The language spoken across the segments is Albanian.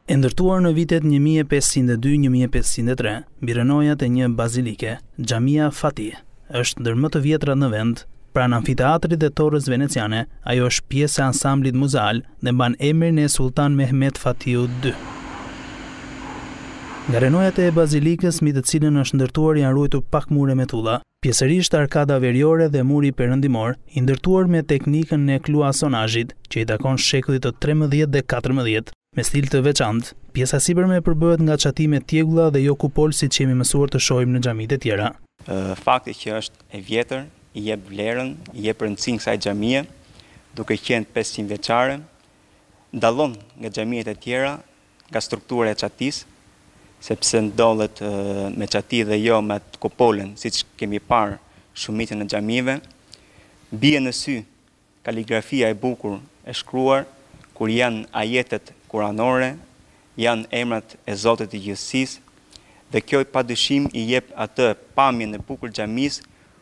E ndërtuar në vitet 1502-1503, mbi rrënojat e një bazilike, xhamia Fatih, është ndër më të vjetrat në vend. Pranë Amfiteatrit dhe Torrës Veneciane, ajo është pjesë e ansamblit muzeal dhe mban emrin e Sulltan Mehmet Fatihut II. Nga rrënojat e bazilikës, mbi të cilën është ndërtuar, janë ruajtur pak mure me tulla, pjesërisht arkada veriore dhe muri perëndimor, i ndërtuar me teknikën e kluasonazhit, që i takon shekullit të 13 dhe 14, me stil të veçantë. Pjesa sipërme përbëhet nga çatime tjegulla dhe jo kupol, siç jemi mësuar të shohim në xhamitë e tjera. Fakti që është e vjetër i jep vlerën, i jep rëndësinë kësaj xhamie, duke qenë 500 vjeçare, dallon nga xhamiet e tjera, nga struktura e çatisë, sepse ndodhet me çati dhe jo me kupolën, siç kemi parë shumicën e xhamive. Bie në sy kaligrafia e bukur e shkruar, kur janë ajetet kuranore, janë emrat e Zotit të gjithësisë, dhe kjo padyshim i jep atë pamjen e bukur xhamisë,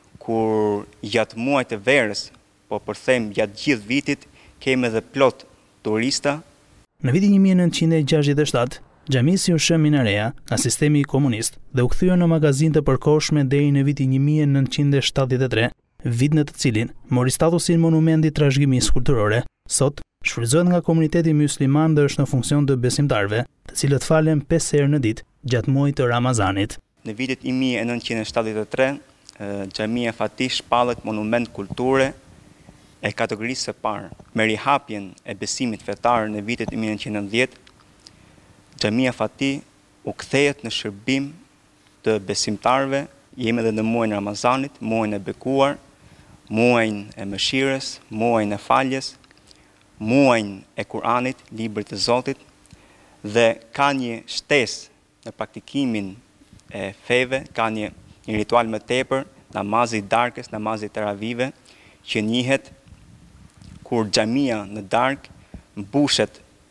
kur gjatë muajt të verës, po përthem gjatë gjithë vitit, kemi edhe plot turista. Në vitin 1967, xhamisi u shë minareja nga sistemi komunist dhe u kthye në magazin të përkohshme deri në vitin 1973, vit në të cilin mori statusin monumenti trashëgimisë kulturore. Sot shfrytëzohet nga komuniteti mysliman dhe është në funksion të besimtarëve, të cilët falen 5 herë në ditë gjatë muajit të Ramazanit. Në vitin 1973, xhamia Fatih shpallet monument kulture e kategorisë së parë. Me rihapjen e besimit fetar në vitet 1990, xhamia Fatih u kthehet në shërbim të besimtarëve. Jemi edhe në muajin e Ramazanit, muajin e bekuar, muajin e mëshirës, muajin e faljes, muajin e Kuranit, librit të Zotit, dhe ka një shtesë në praktikimin e feve, ka një ritual më tepër, namazi i darkës, namazi i teravive, që njihet kur xhamia në darkë mbushet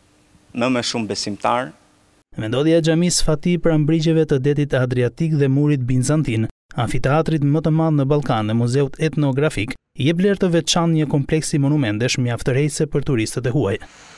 më shumë besimtar. Vendodhja e xhamisë Fatih pranë brigjeve të detit Adriatik dhe murit bizantin, amfiteatrit më të madh në Ballkan dhe muzeut etnografik, i jep vlerë të veçantë një kompleksi monumentesh mjaft tërheqëse për turistët e huaj.